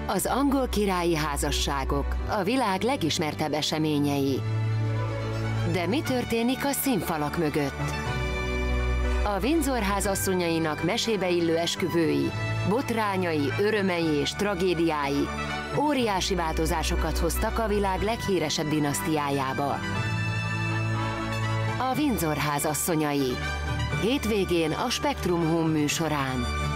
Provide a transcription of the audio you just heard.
Az angol királyi házasságok a világ legismertebb eseményei. De mi történik a színfalak mögött? A Windsor ház asszonyainak mesébe illő esküvői, botrányai, örömei és tragédiái óriási változásokat hoztak a világ leghíresebb dinasztiájába. A Windsor ház asszonyai. Hétvégén a Spektrum Home műsorán.